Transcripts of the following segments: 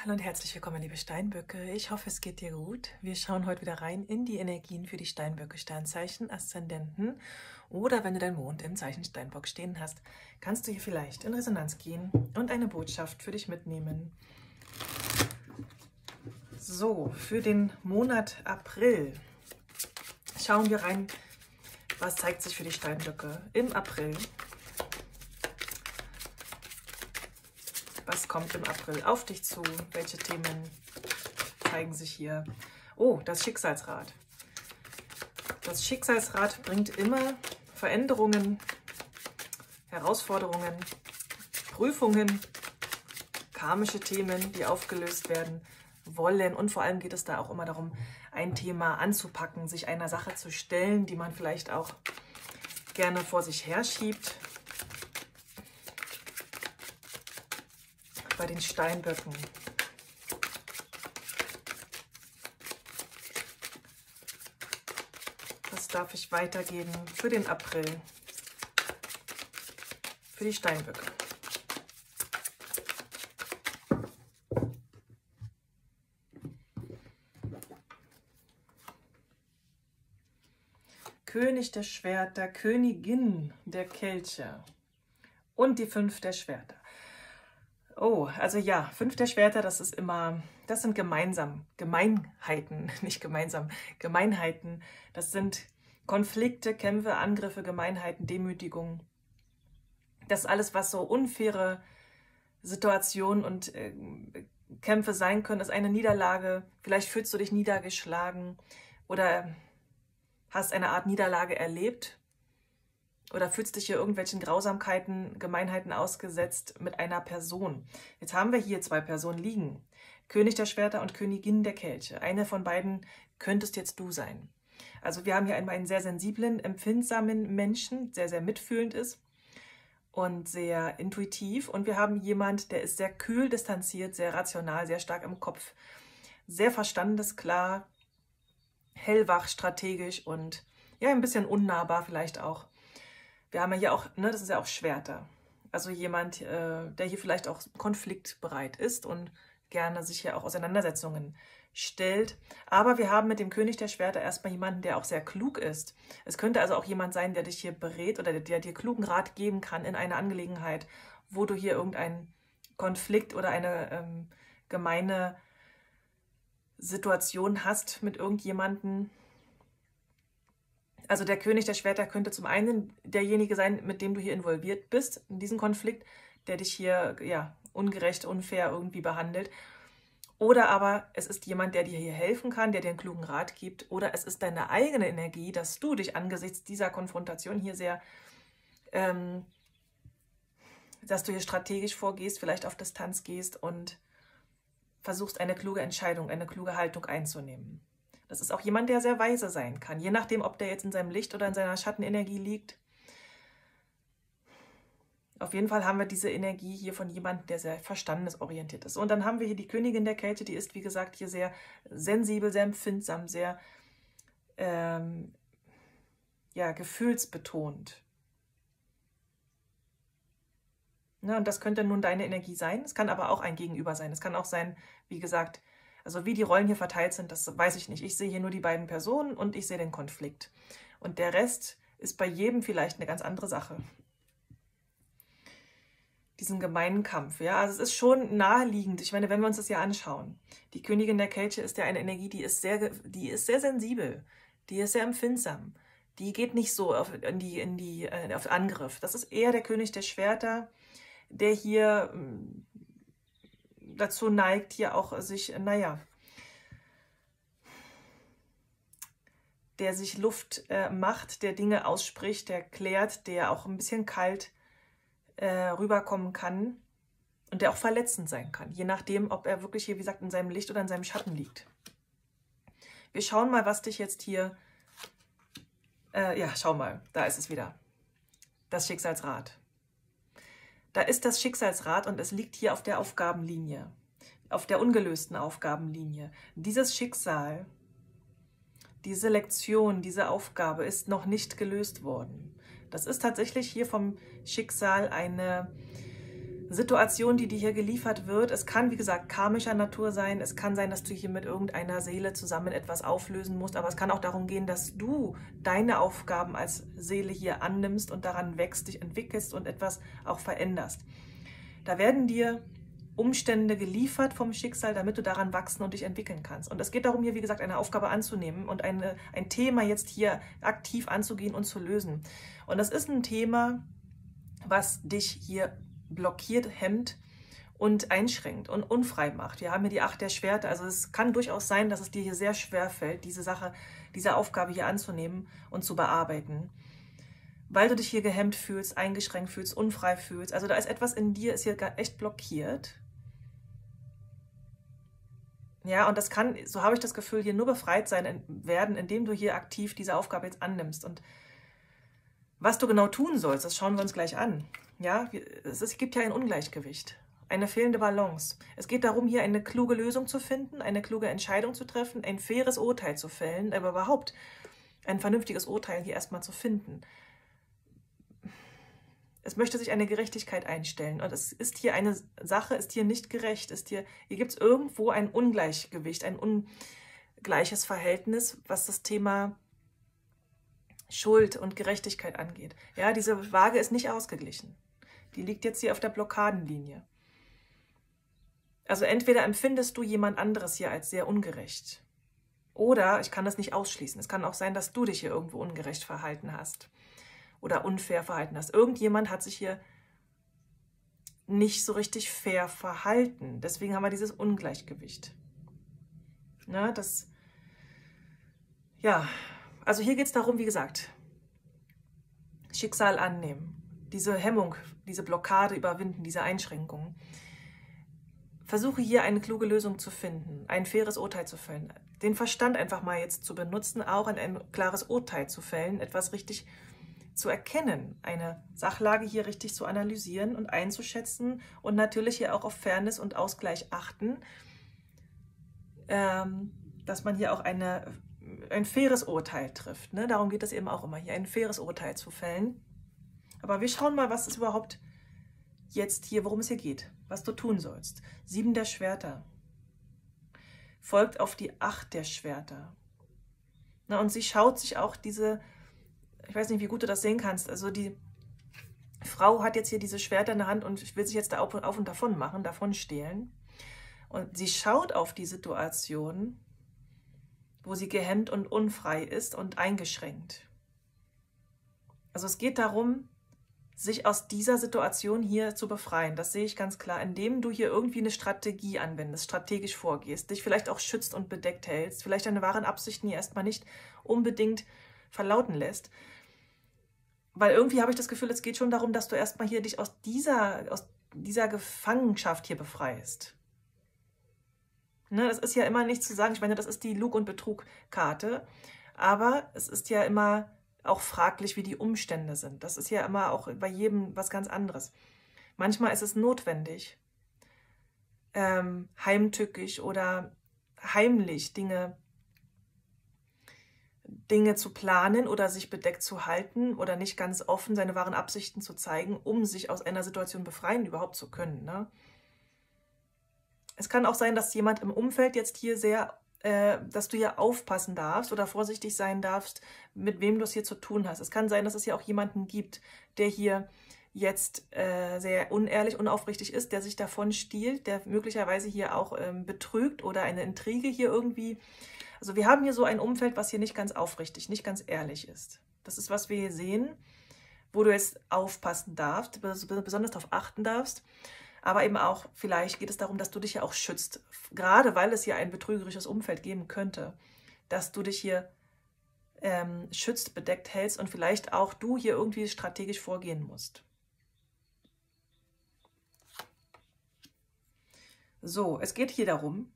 Hallo und herzlich willkommen, liebe Steinböcke. Ich hoffe, es geht dir gut. Wir schauen heute wieder rein in die Energien für die Steinböcke, Sternzeichen, Aszendenten oder wenn du deinen Mond im Zeichen Steinbock stehen hast, kannst du hier vielleicht in Resonanz gehen und eine Botschaft für dich mitnehmen. So, für den Monat April schauen wir rein, was zeigt sich für die Steinböcke im April. Was kommt im April auf dich zu? Welche Themen zeigen sich hier? Oh, das Schicksalsrad. Das Schicksalsrad bringt immer Veränderungen, Herausforderungen, Prüfungen, karmische Themen, die aufgelöst werden wollen. Und vor allem geht es da auch immer darum, ein Thema anzupacken, sich einer Sache zu stellen, die man vielleicht auch gerne vor sich herschiebt. Bei den Steinböcken. Was darf ich weitergeben für den April? Für die Steinböcke. König der Schwerter, Königin der Kelche und die 5 der Schwerter. Oh, also ja, 5 der Schwerter, das ist immer, das sind Gemeinheiten, nicht gemeinsam, Gemeinheiten. Das sind Konflikte, Kämpfe, Angriffe, Gemeinheiten, Demütigungen. Das ist alles, was so unfaire Situationen und Kämpfe sein können, ist eine Niederlage. Vielleicht fühlst du dich niedergeschlagen oder hast eine Art Niederlage erlebt. Oder fühlst dich hier irgendwelchen Grausamkeiten, Gemeinheiten ausgesetzt mit einer Person. Jetzt haben wir hier 2 Personen liegen. König der Schwerter und Königin der Kelche. Eine von beiden könntest jetzt du sein. Also wir haben hier einmal einen sehr sensiblen, empfindsamen Menschen, der sehr mitfühlend ist und sehr intuitiv. Und wir haben jemand, der ist sehr kühl, distanziert, sehr rational, sehr stark im Kopf, sehr verstandesklar, hellwach, strategisch und ja, ein bisschen unnahbar vielleicht auch. Wir haben ja hier auch, ne, das ist ja auch Schwerter. Also jemand, der hier vielleicht auch konfliktbereit ist und gerne sich hier auch Auseinandersetzungen stellt. Aber wir haben mit dem König der Schwerter erstmal jemanden, der auch sehr klug ist. Es könnte also auch jemand sein, der dich hier berät oder der dir klugen Rat geben kann in einer Angelegenheit, wo du hier irgendeinen Konflikt oder eine gemeine Situation hast mit irgendjemandem. Also der König der Schwerter könnte zum einen derjenige sein, mit dem du hier involviert bist, in diesem Konflikt, der dich hier ja, ungerecht, unfair irgendwie behandelt. Oder aber es ist jemand, der dir hier helfen kann, der dir einen klugen Rat gibt. Oder es ist deine eigene Energie, dass du dich angesichts dieser Konfrontation hier sehr, dass du hier strategisch vorgehst, vielleicht auf Distanz gehst und versuchst eine kluge Entscheidung, eine kluge Haltung einzunehmen. Das ist auch jemand, der sehr weise sein kann, je nachdem, ob der jetzt in seinem Licht oder in seiner Schattenenergie liegt. Auf jeden Fall haben wir diese Energie hier von jemandem, der sehr verstandesorientiert ist. Und dann haben wir hier die Königin der Kälte, die ist, wie gesagt, hier sehr sensibel, sehr empfindsam, sehr ja, gefühlsbetont. Na, und das könnte nun deine Energie sein. Es kann aber auch ein Gegenüber sein. Es kann auch sein, wie gesagt, also wie die Rollen hier verteilt sind, das weiß ich nicht. Ich sehe hier nur die beiden Personen und ich sehe den Konflikt. Und der Rest ist bei jedem vielleicht eine ganz andere Sache. Diesen gemeinen Kampf, ja, also es ist schon naheliegend. Ich meine, wenn wir uns das ja anschauen, die Königin der Kelche ist ja eine Energie, die ist sehr sensibel, die ist sehr empfindsam. Die geht nicht so auf Angriff. Das ist eher der König der Schwerter, der hier dazu neigt, hier auch sich, naja, der sich Luft macht, der Dinge ausspricht, der klärt, der auch ein bisschen kalt rüberkommen kann und der auch verletzend sein kann, je nachdem, ob er wirklich hier, wie gesagt, in seinem Licht oder in seinem Schatten liegt. Wir schauen mal, was dich jetzt hier, ja, schau mal, da ist es wieder, das Schicksalsrad. Da ist das Schicksalsrad und es liegt hier auf der Aufgabenlinie, auf der ungelösten Aufgabenlinie. Dieses Schicksal, diese Lektion, diese Aufgabe ist noch nicht gelöst worden. Das ist tatsächlich hier vom Schicksal eine Situation, die dir hier geliefert wird. Es kann, wie gesagt, karmischer Natur sein. Es kann sein, dass du hier mit irgendeiner Seele zusammen etwas auflösen musst. Aber es kann auch darum gehen, dass du deine Aufgaben als Seele hier annimmst und daran wächst, dich entwickelst und etwas auch veränderst. Da werden dir Umstände geliefert vom Schicksal, damit du daran wachsen und dich entwickeln kannst. Und es geht darum, hier, wie gesagt, eine Aufgabe anzunehmen und ein Thema jetzt hier aktiv anzugehen und zu lösen. Und das ist ein Thema, was dich hier blockiert, hemmt und einschränkt und unfrei macht. Wir haben hier die 8 der Schwerter. Also es kann durchaus sein, dass es dir hier sehr schwer fällt, diese Aufgabe hier anzunehmen und zu bearbeiten, weil du dich hier gehemmt fühlst, eingeschränkt fühlst, unfrei fühlst. Also da ist etwas in dir, ist hier echt blockiert. Ja, und das kann, so habe ich das Gefühl, hier nur befreit werden, indem du hier aktiv diese Aufgabe jetzt annimmst. Und was du genau tun sollst, das schauen wir uns gleich an. Ja, es gibt ja ein Ungleichgewicht, eine fehlende Balance. Es geht darum, hier eine kluge Lösung zu finden, eine kluge Entscheidung zu treffen, ein faires Urteil zu fällen, aber überhaupt ein vernünftiges Urteil hier erstmal zu finden. Es möchte sich eine Gerechtigkeit einstellen und es ist hier eine Sache, ist hier nicht gerecht, hier gibt es irgendwo ein Ungleichgewicht, ein ungleiches Verhältnis, was das Thema Schuld und Gerechtigkeit angeht. Ja, diese Waage ist nicht ausgeglichen. Die liegt jetzt hier auf der Blockadenlinie. Also entweder empfindest du jemand anderes hier als sehr ungerecht. Oder, ich kann das nicht ausschließen, es kann auch sein, dass du dich hier irgendwo ungerecht verhalten hast. Oder unfair verhalten hast. Irgendjemand hat sich hier nicht so richtig fair verhalten. Deswegen haben wir dieses Ungleichgewicht. Na, also hier geht es darum, wie gesagt, Schicksal annehmen. Diese Hemmung, diese Blockade überwinden, diese Einschränkungen. Versuche hier eine kluge Lösung zu finden, ein faires Urteil zu fällen, den Verstand einfach mal jetzt zu benutzen, auch ein klares Urteil zu fällen, etwas richtig zu erkennen, eine Sachlage hier richtig zu analysieren und einzuschätzen und natürlich hier auch auf Fairness und Ausgleich achten, dass man hier auch ein faires Urteil trifft. Ne? Darum geht es eben auch immer, hier ein faires Urteil zu fällen. Aber wir schauen mal, was es überhaupt jetzt hier, worum es hier geht, was du tun sollst. 7 der Schwerter folgt auf die 8 der Schwerter. Na, und sie schaut sich auch diese, ich weiß nicht, wie gut du das sehen kannst, also die Frau hat jetzt hier diese Schwerter in der Hand und will sich jetzt da auf und davon machen, davon stehlen. Und sie schaut auf die Situation, wo sie gehemmt und unfrei ist und eingeschränkt. Also es geht darum, sich aus dieser Situation hier zu befreien. Das sehe ich ganz klar, indem du hier irgendwie eine Strategie anwendest, strategisch vorgehst, dich vielleicht auch schützt und bedeckt hältst, vielleicht deine wahren Absichten hier erstmal nicht unbedingt verlauten lässt. Weil irgendwie habe ich das Gefühl, es geht schon darum, dass du erstmal hier dich aus dieser Gefangenschaft hier befreist. Ne, das ist ja immer nicht zu sagen, ich meine, das ist die Lug- und Betrug-Karte, aber es ist ja immer auch fraglich, wie die Umstände sind. Das ist ja immer auch bei jedem was ganz anderes. Manchmal ist es notwendig, heimtückisch oder heimlich Dinge zu planen oder sich bedeckt zu halten oder nicht ganz offen seine wahren Absichten zu zeigen, um sich aus einer Situation befreien überhaupt zu können. Ne? Es kann auch sein, dass jemand im Umfeld jetzt hier dass du hier aufpassen darfst oder vorsichtig sein darfst, mit wem du es hier zu tun hast. Es kann sein, dass es hier auch jemanden gibt, der hier jetzt sehr unehrlich, unaufrichtig ist, der sich davon stiehlt, der möglicherweise hier auch betrügt oder eine Intrige hier irgendwie. Also wir haben hier so ein Umfeld, was hier nicht ganz aufrichtig, nicht ganz ehrlich ist. Das ist, was wir hier sehen, wo du jetzt aufpassen darfst, besonders darauf achten darfst. Aber eben auch, vielleicht geht es darum, dass du dich ja auch schützt, gerade weil es hier ein betrügerisches Umfeld geben könnte, dass du dich hier schützt, bedeckt hältst und vielleicht auch du hier irgendwie strategisch vorgehen musst. So, es geht hier darum,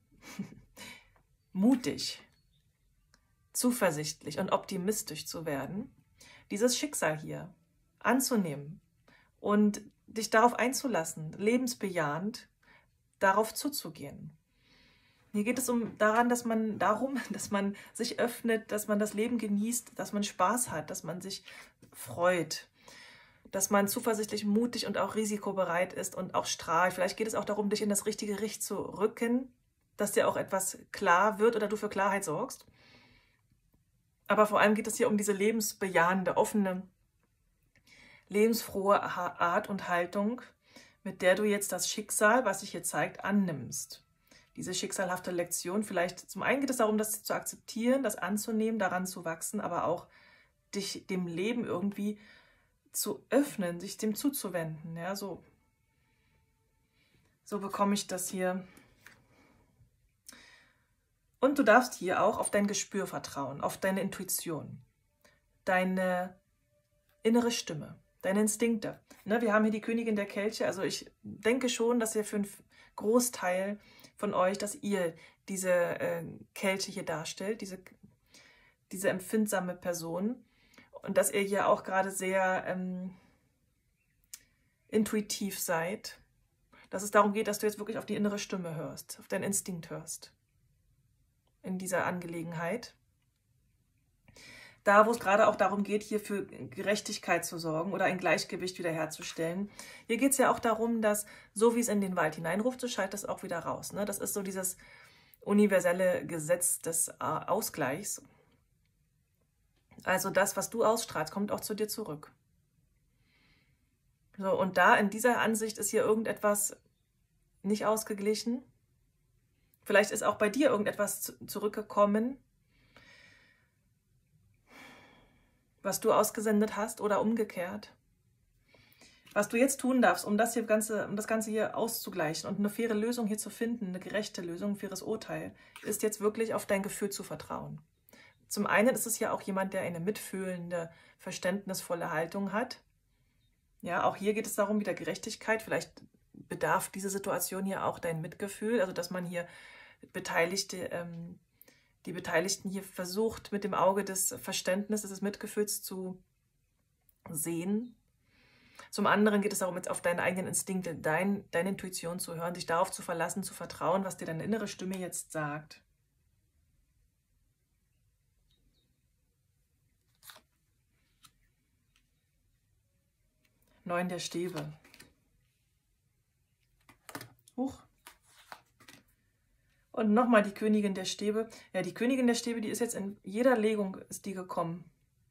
mutig, zuversichtlich und optimistisch zu werden, dieses Schicksal hier anzunehmen und dich darauf einzulassen, lebensbejahend darauf zuzugehen. Hier geht es darum, dass man sich öffnet, dass man das Leben genießt, dass man Spaß hat, dass man sich freut, dass man zuversichtlich, mutig und auch risikobereit ist und auch strahlt. Vielleicht geht es auch darum, dich in das richtige Licht zu rücken, dass dir auch etwas klar wird oder du für Klarheit sorgst. Aber vor allem geht es hier um diese lebensbejahende, offene, lebensfrohe Art und Haltung, mit der du jetzt das Schicksal, was sich hier zeigt, annimmst. Diese schicksalhafte Lektion, vielleicht zum einen geht es darum, das zu akzeptieren, das anzunehmen, daran zu wachsen, aber auch dich dem Leben irgendwie zu öffnen, sich dem zuzuwenden. Ja, so bekomme ich das hier. Und du darfst hier auch auf dein Gespür vertrauen, auf deine Intuition, deine innere Stimme, deine Instinkte. Ne, wir haben hier die Königin der Kelche. Also ich denke schon, dass ihr für einen Großteil von euch, dass ihr diese Kelche hier darstellt, diese empfindsame Person. Und dass ihr hier auch gerade sehr intuitiv seid. Dass es darum geht, dass du jetzt wirklich auf die innere Stimme hörst, auf deinen Instinkt hörst. In dieser Angelegenheit. Da, wo es gerade auch darum geht, hier für Gerechtigkeit zu sorgen oder ein Gleichgewicht wiederherzustellen. Hier geht es ja auch darum, dass, so wie es in den Wald hineinruft, so schallt es auch wieder raus. Ne? Das ist so dieses universelle Gesetz des Ausgleichs. Also das, was du ausstrahlst, kommt auch zu dir zurück. So, und da in dieser Ansicht ist hier irgendetwas nicht ausgeglichen. Vielleicht ist auch bei dir irgendetwas zurückgekommen, was du ausgesendet hast oder umgekehrt. Was du jetzt tun darfst, um das Ganze hier auszugleichen und eine faire Lösung hier zu finden, eine gerechte Lösung, ein faires Urteil, ist jetzt wirklich auf dein Gefühl zu vertrauen. Zum einen ist es ja auch jemand, der eine mitfühlende, verständnisvolle Haltung hat. Ja, auch hier geht es darum, wieder Gerechtigkeit. Vielleicht bedarf diese Situation hier auch dein Mitgefühl, also dass man hier die Beteiligten hier versucht, mit dem Auge des Verständnisses, des Mitgefühls zu sehen. Zum anderen geht es darum, jetzt auf deine eigenen Instinkte, deine Intuition zu hören, dich darauf zu verlassen, zu vertrauen, was dir deine innere Stimme jetzt sagt. Neun der Stäbe. Huch. Und nochmal die Königin der Stäbe. Ja, die Königin der Stäbe, die ist jetzt in jeder Legung ist die gekommen.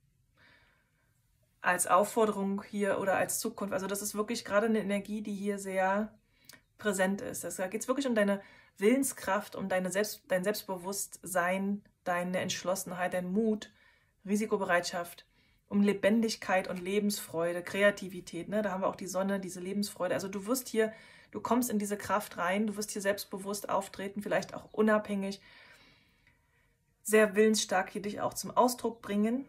Als Aufforderung hier oder als Zukunft. Also das ist wirklich gerade eine Energie, die hier sehr präsent ist. Da geht es wirklich um deine Willenskraft, um dein Selbstbewusstsein, deine Entschlossenheit, dein Mut, Risikobereitschaft, um Lebendigkeit und Lebensfreude, Kreativität. Ne? Da haben wir auch die Sonne, diese Lebensfreude. Also du kommst in diese Kraft rein, du wirst hier selbstbewusst auftreten, vielleicht auch unabhängig, sehr willensstark hier dich auch zum Ausdruck bringen,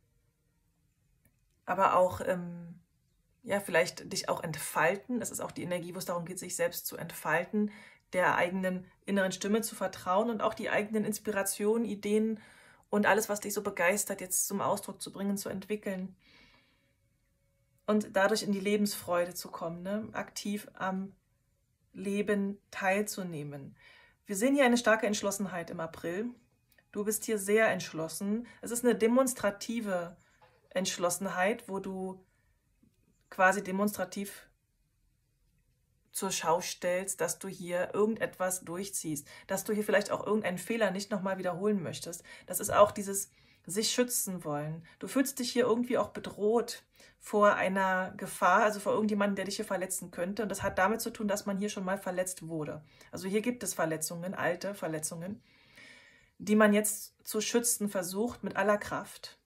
aber auch, ja, vielleicht dich auch entfalten. Es ist auch die Energie, wo es darum geht, sich selbst zu entfalten, der eigenen inneren Stimme zu vertrauen und auch die eigenen Inspirationen, Ideen und alles, was dich so begeistert, jetzt zum Ausdruck zu bringen, zu entwickeln und dadurch in die Lebensfreude zu kommen, ne? Aktiv am Leben teilzunehmen. Wir sehen hier eine starke Entschlossenheit im April. Du bist hier sehr entschlossen. Es ist eine demonstrative Entschlossenheit, wo du quasi demonstrativ zur Schau stellst, dass du hier irgendetwas durchziehst, dass du hier vielleicht auch irgendeinen Fehler nicht nochmal wiederholen möchtest. Das ist auch dieses sich schützen wollen. Du fühlst dich hier irgendwie auch bedroht vor einer Gefahr, also vor irgendjemandem, der dich hier verletzen könnte. Und das hat damit zu tun, dass man hier schon mal verletzt wurde. Also hier gibt es Verletzungen, alte Verletzungen, die man jetzt zu schützen versucht mit aller Kraft,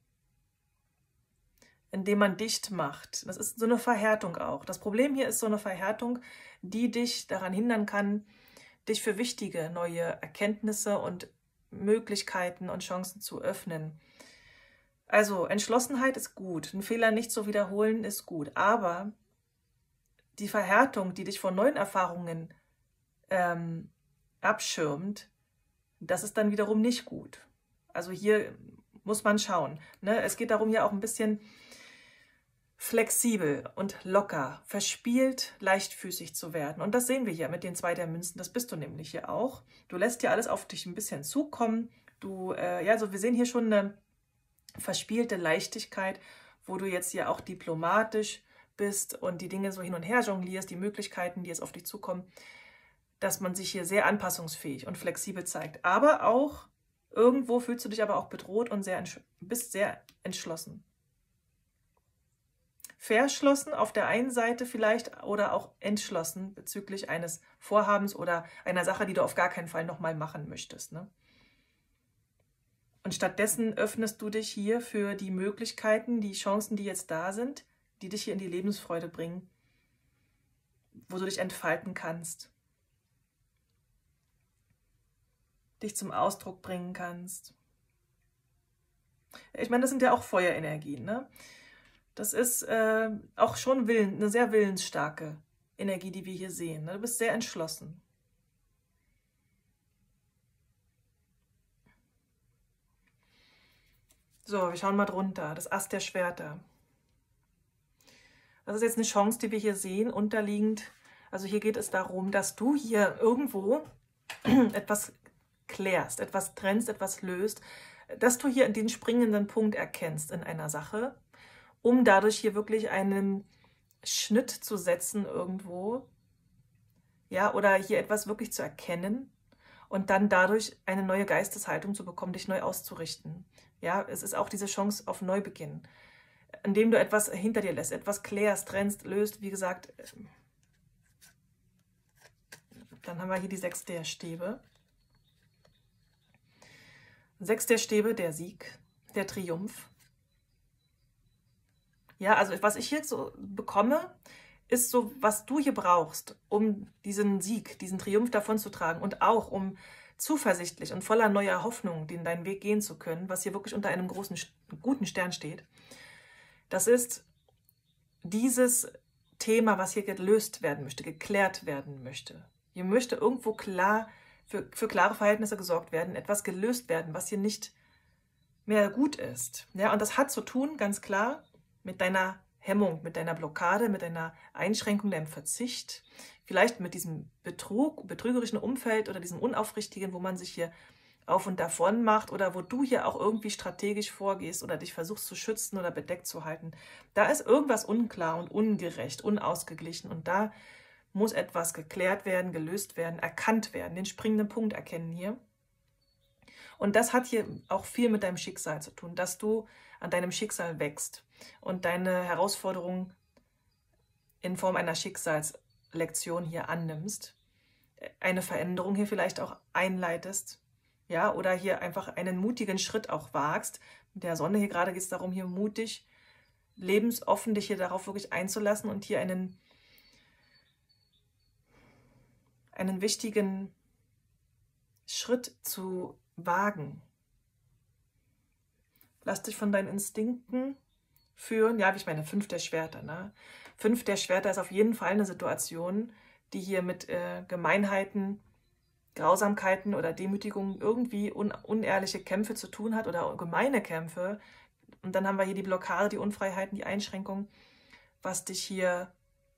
indem man dicht macht. Das ist so eine Verhärtung auch. Das Problem hier ist so eine Verhärtung, die dich daran hindern kann, dich für wichtige neue Erkenntnisse und Möglichkeiten und Chancen zu öffnen. Also Entschlossenheit ist gut, einen Fehler nicht zu wiederholen ist gut, aber die Verhärtung, die dich vor neuen Erfahrungen abschirmt, das ist dann wiederum nicht gut. Also hier muss man schauen. Ne? Es geht darum, ja auch ein bisschen flexibel und locker, verspielt, leichtfüßig zu werden. Und das sehen wir hier mit den 2 der Münzen. Das bist du nämlich hier auch. Du lässt dir alles auf dich ein bisschen zukommen. Also wir sehen hier schon eine verspielte Leichtigkeit, wo du jetzt hier auch diplomatisch bist und die Dinge so hin und her jonglierst, die Möglichkeiten, die jetzt auf dich zukommen, dass man sich hier sehr anpassungsfähig und flexibel zeigt. Aber auch irgendwo fühlst du dich aber auch bedroht und bist sehr entschlossen. Verschlossen auf der einen Seite vielleicht oder auch entschlossen bezüglich eines Vorhabens oder einer Sache, die du auf gar keinen Fall nochmal machen möchtest. Ne? Und stattdessen öffnest du dich hier für die Möglichkeiten, die Chancen, die jetzt da sind, die dich hier in die Lebensfreude bringen, wo du dich entfalten kannst, dich zum Ausdruck bringen kannst. Ich meine, das sind ja auch Feuerenergien, ne? Das ist auch schon eine sehr willensstarke Energie, die wir hier sehen. Ne? Du bist sehr entschlossen. So, wir schauen mal drunter. Das Ass der Schwerter. Das ist jetzt eine Chance, die wir hier sehen, unterliegend. Also hier geht es darum, dass du hier irgendwo etwas klärst, etwas trennst, etwas löst, dass du hier den springenden Punkt erkennst in einer Sache, um dadurch hier wirklich einen Schnitt zu setzen irgendwo, ja, oder hier etwas wirklich zu erkennen und dann dadurch eine neue Geisteshaltung zu bekommen, dich neu auszurichten. Ja, es ist auch diese Chance auf Neubeginn, indem du etwas hinter dir lässt, etwas klärst, trennst, löst, wie gesagt. Dann haben wir hier die 6 der Stäbe. 6 der Stäbe, der Sieg, der Triumph. Ja, also was ich hier so bekomme, ist so, was du hier brauchst, um diesen Sieg, diesen Triumph davonzutragen und auch um zuversichtlich und voller neuer Hoffnung den deinen Weg gehen zu können, was hier wirklich unter einem großen, guten Stern steht. Das ist dieses Thema, was hier gelöst werden möchte, geklärt werden möchte. Hier möchte irgendwo klar für klare Verhältnisse gesorgt werden, etwas gelöst werden, was hier nicht mehr gut ist. Ja, und das hat zu tun, ganz klar, mit deiner Hemmung, mit deiner Blockade, mit deiner Einschränkung, deinem Verzicht, vielleicht mit diesem betrügerischen Umfeld oder diesem Unaufrichtigen, wo man sich hier auf und davon macht oder wo du hier auch irgendwie strategisch vorgehst oder dich versuchst zu schützen oder bedeckt zu halten. Da ist irgendwas unklar und ungerecht, unausgeglichen und da muss etwas geklärt werden, gelöst werden, erkannt werden, den springenden Punkt erkennen hier. Und das hat hier auch viel mit deinem Schicksal zu tun, dass du an deinem Schicksal wächst und deine Herausforderung in Form einer Schicksalslektion hier annimmst, eine Veränderung hier vielleicht auch einleitest, ja, oder hier einfach einen mutigen Schritt auch wagst. Mit der Sonne hier gerade geht es darum, hier mutig, lebensoffen dich hier darauf wirklich einzulassen und hier einen wichtigen Schritt zu wagen. Lass dich von deinen Instinkten führen. Ja, wie ich meine, 5 der Schwerter. Ne? 5 der Schwerter ist auf jeden Fall eine Situation, die hier mit Gemeinheiten, Grausamkeiten oder Demütigungen irgendwie unehrliche Kämpfe zu tun hat oder gemeine Kämpfe. Und dann haben wir hier die Blockade, die Unfreiheiten, die Einschränkung, was dich hier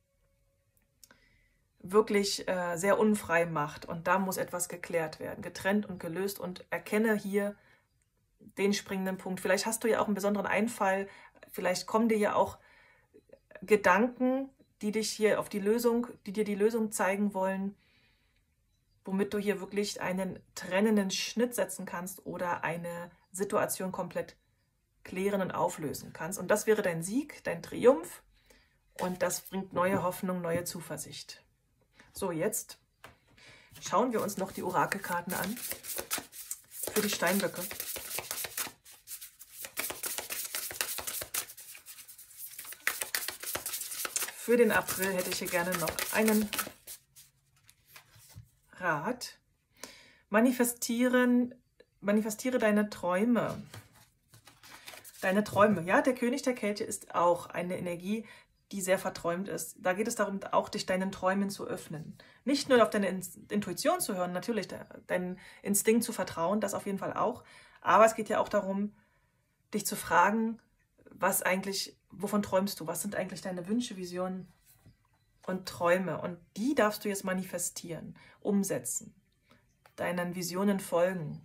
wirklich sehr unfrei macht. Und da muss etwas geklärt werden, getrennt und gelöst und erkenne hier den springenden Punkt. Vielleicht hast du ja auch einen besonderen Einfall, vielleicht kommen dir ja auch Gedanken, die dich hier auf die Lösung, die dir die Lösung zeigen wollen, womit du hier wirklich einen trennenden Schnitt setzen kannst oder eine Situation komplett klären und auflösen kannst. Und das wäre dein Sieg, dein Triumph und das bringt neue Hoffnung, neue Zuversicht. So, jetzt schauen wir uns noch die Orakelkarten an für die Steinböcke. Für den April hätte ich hier gerne noch einen Rat. Manifestiere deine Träume. Deine Träume. Ja, der König der Kelche ist auch eine Energie, die sehr verträumt ist. Da geht es darum, auch dich deinen Träumen zu öffnen. Nicht nur auf deine Intuition zu hören, natürlich deinen Instinkt zu vertrauen, das auf jeden Fall auch. Aber es geht ja auch darum, dich zu fragen, wovon träumst du? Was sind eigentlich deine Wünsche, Visionen und Träume? Und die darfst du jetzt manifestieren, umsetzen, deinen Visionen folgen.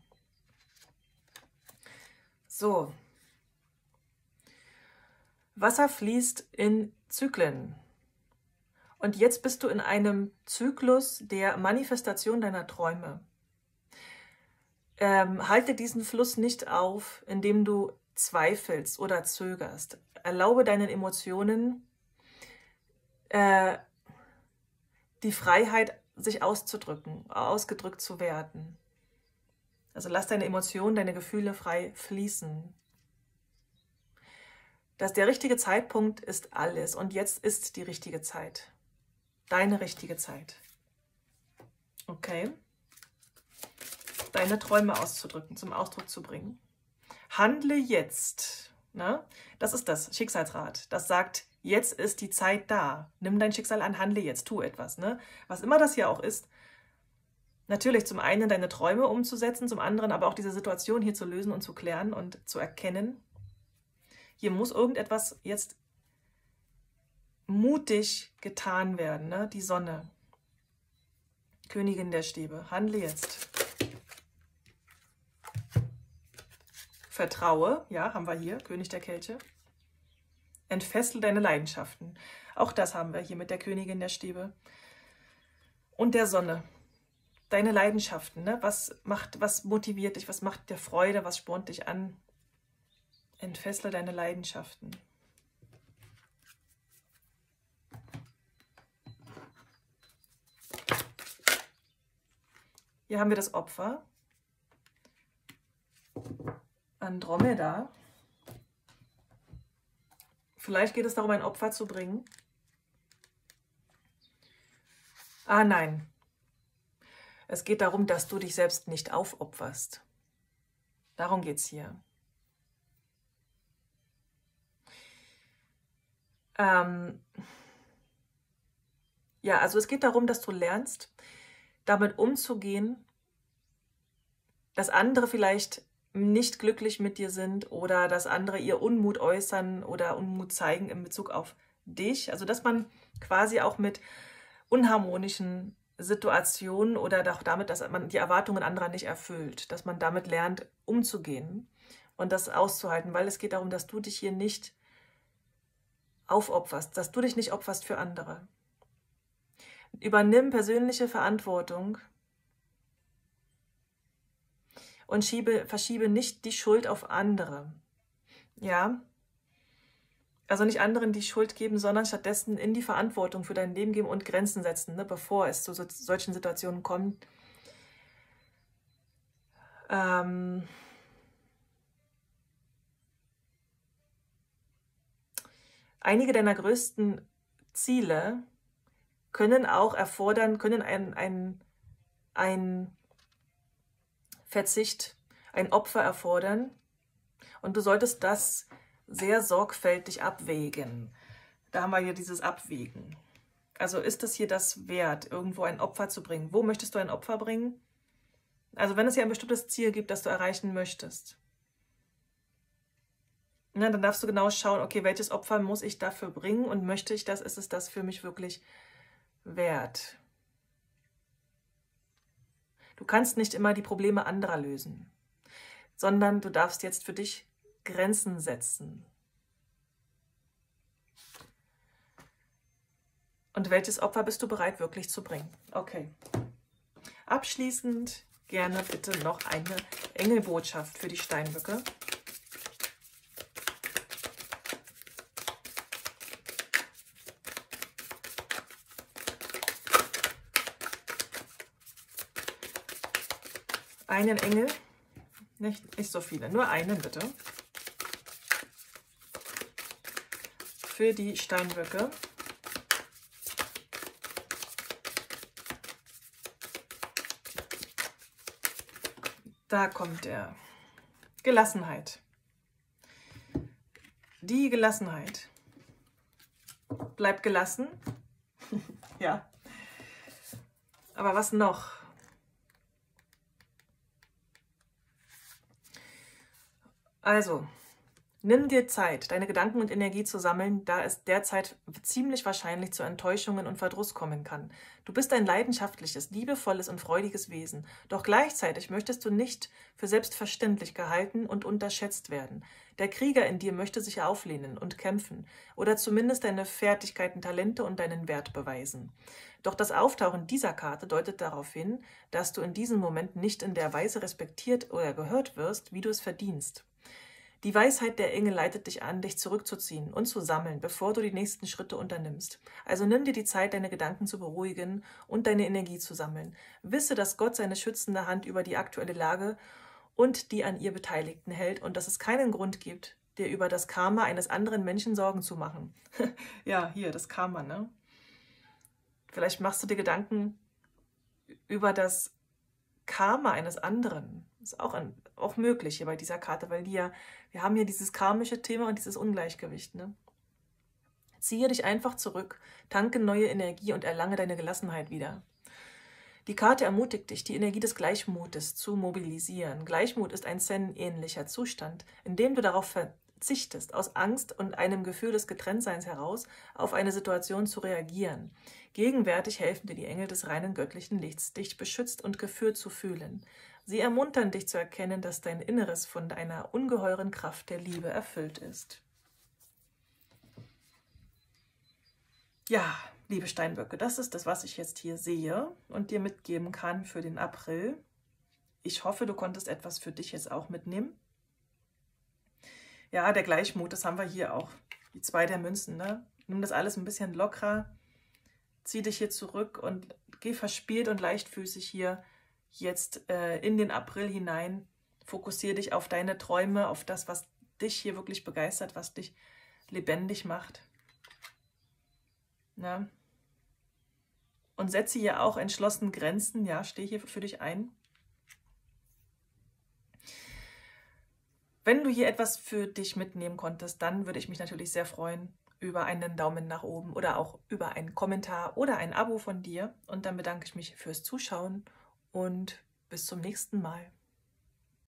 So. Wasser fließt in Zyklen. Und jetzt bist du in einem Zyklus der Manifestation deiner Träume. Halte diesen Fluss nicht auf, indem du zweifelst oder zögerst. Erlaube deinen Emotionen die Freiheit, sich auszudrücken, ausgedrückt zu werden. Also lass deine Emotionen, deine Gefühle frei fließen. Der richtige Zeitpunkt ist alles und jetzt ist die richtige Zeit. Deine richtige Zeit. Okay? Deine Träume auszudrücken, zum Ausdruck zu bringen. Handle jetzt. Ne? Das ist das Schicksalsrad. Das sagt, jetzt ist die Zeit da. Nimm dein Schicksal an, handle jetzt, tu etwas. Ne? Was immer das hier auch ist. Natürlich zum einen deine Träume umzusetzen, zum anderen aber auch diese Situation hier zu lösen und zu klären und zu erkennen. Hier muss irgendetwas jetzt mutig getan werden. Ne? Die Sonne. Königin der Stäbe. Handle jetzt. Vertraue, ja, haben wir hier, König der Kelche. Entfessel deine Leidenschaften. Auch das haben wir hier mit der Königin der Stäbe. Und der Sonne. Deine Leidenschaften, ne? Was motiviert dich, was macht dir Freude, was spornt dich an? Entfessle deine Leidenschaften. Hier haben wir das Opfer. Andromeda. Vielleicht geht es darum, ein Opfer zu bringen. Ah, nein. Es geht darum, dass du dich selbst nicht aufopferst. Darum geht es hier. Ja, also es geht darum, dass du lernst, damit umzugehen, dass andere vielleicht nicht glücklich mit dir sind oder dass andere ihr Unmut äußern oder Unmut zeigen in Bezug auf dich. Also dass man quasi auch mit unharmonischen Situationen oder auch damit, dass man die Erwartungen anderer nicht erfüllt, dass man damit lernt, umzugehen und das auszuhalten, weil es geht darum, dass du dich hier nicht aufopferst, dass du dich nicht opferst für andere. Übernimm persönliche Verantwortung und verschiebe nicht die Schuld auf andere. Ja, also nicht anderen die Schuld geben, sondern stattdessen in die Verantwortung für dein Leben geben und Grenzen setzen, ne, bevor es zu solchen Situationen kommt. Einige deiner größten Ziele können auch erfordern, können ein Verzicht, ein Opfer erfordern. Und du solltest das sehr sorgfältig abwägen. Da haben wir hier dieses Abwägen. Also ist es hier das wert, irgendwo ein Opfer zu bringen? Wo möchtest du ein Opfer bringen? Also wenn es hier ein bestimmtes Ziel gibt, das du erreichen möchtest, na, dann darfst du genau schauen, okay, welches Opfer muss ich dafür bringen und möchte ich das, ist es das für mich wirklich wert? Du kannst nicht immer die Probleme anderer lösen, sondern du darfst jetzt für dich Grenzen setzen. Und welches Opfer bist du bereit wirklich zu bringen? Okay. Abschließend gerne bitte noch eine Engelbotschaft für die Steinböcke. Einen Engel, nicht so viele, nur einen bitte. Für die Steinböcke. Da kommt er. Gelassenheit. Die Gelassenheit. Bleib gelassen. Ja. Aber was noch? Also, Nimm dir Zeit, deine Gedanken und Energie zu sammeln, da es derzeit ziemlich wahrscheinlich zu Enttäuschungen und Verdruss kommen kann. Du bist ein leidenschaftliches, liebevolles und freudiges Wesen, doch gleichzeitig möchtest du nicht für selbstverständlich gehalten und unterschätzt werden. Der Krieger in dir möchte sich auflehnen und kämpfen oder zumindest deine Fertigkeiten, Talente und deinen Wert beweisen. Doch das Auftauchen dieser Karte deutet darauf hin, dass du in diesem Moment nicht in der Weise respektiert oder gehört wirst, wie du es verdienst. Die Weisheit der Engel leitet dich an, dich zurückzuziehen und zu sammeln, bevor du die nächsten Schritte unternimmst. Also nimm dir die Zeit, deine Gedanken zu beruhigen und deine Energie zu sammeln. Wisse, dass Gott seine schützende Hand über die aktuelle Lage und die an ihr Beteiligten hält und dass es keinen Grund gibt, dir über das Karma eines anderen Menschen Sorgen zu machen. Ja, hier, das Karma, ne? Vielleicht machst du dir Gedanken über das Karma eines anderen. Ist auch möglich hier bei dieser Karte, weil wir haben hier dieses karmische Thema und dieses Ungleichgewicht. Ne? Ziehe dich einfach zurück, tanke neue Energie und erlange deine Gelassenheit wieder. Die Karte ermutigt dich, die Energie des Gleichmutes zu mobilisieren. Gleichmut ist ein Zen-ähnlicher Zustand, in dem du darauf verzichtest, aus Angst und einem Gefühl des Getrenntseins heraus auf eine Situation zu reagieren. Gegenwärtig helfen dir die Engel des reinen göttlichen Lichts, dich beschützt und geführt zu fühlen. Sie ermuntern dich zu erkennen, dass dein Inneres von einer ungeheuren Kraft der Liebe erfüllt ist. Ja, liebe Steinböcke, das ist das, was ich jetzt hier sehe und dir mitgeben kann für den April. Ich hoffe, du konntest etwas für dich jetzt auch mitnehmen. Ja, der Gleichmut, das haben wir hier auch. Die 2 der Münzen, ne? Nimm das alles ein bisschen lockerer, zieh dich hier zurück und geh verspielt und leichtfüßig hier jetzt in den April hinein. Fokussiere dich auf deine Träume, auf das, was dich hier wirklich begeistert, was dich lebendig macht. Ja. Und setze hier auch entschlossen Grenzen, ja, steh hier für dich ein. Wenn du hier etwas für dich mitnehmen konntest, dann würde ich mich natürlich sehr freuen über einen Daumen nach oben oder auch über einen Kommentar oder ein Abo von dir. Und dann bedanke ich mich fürs Zuschauen und bis zum nächsten Mal.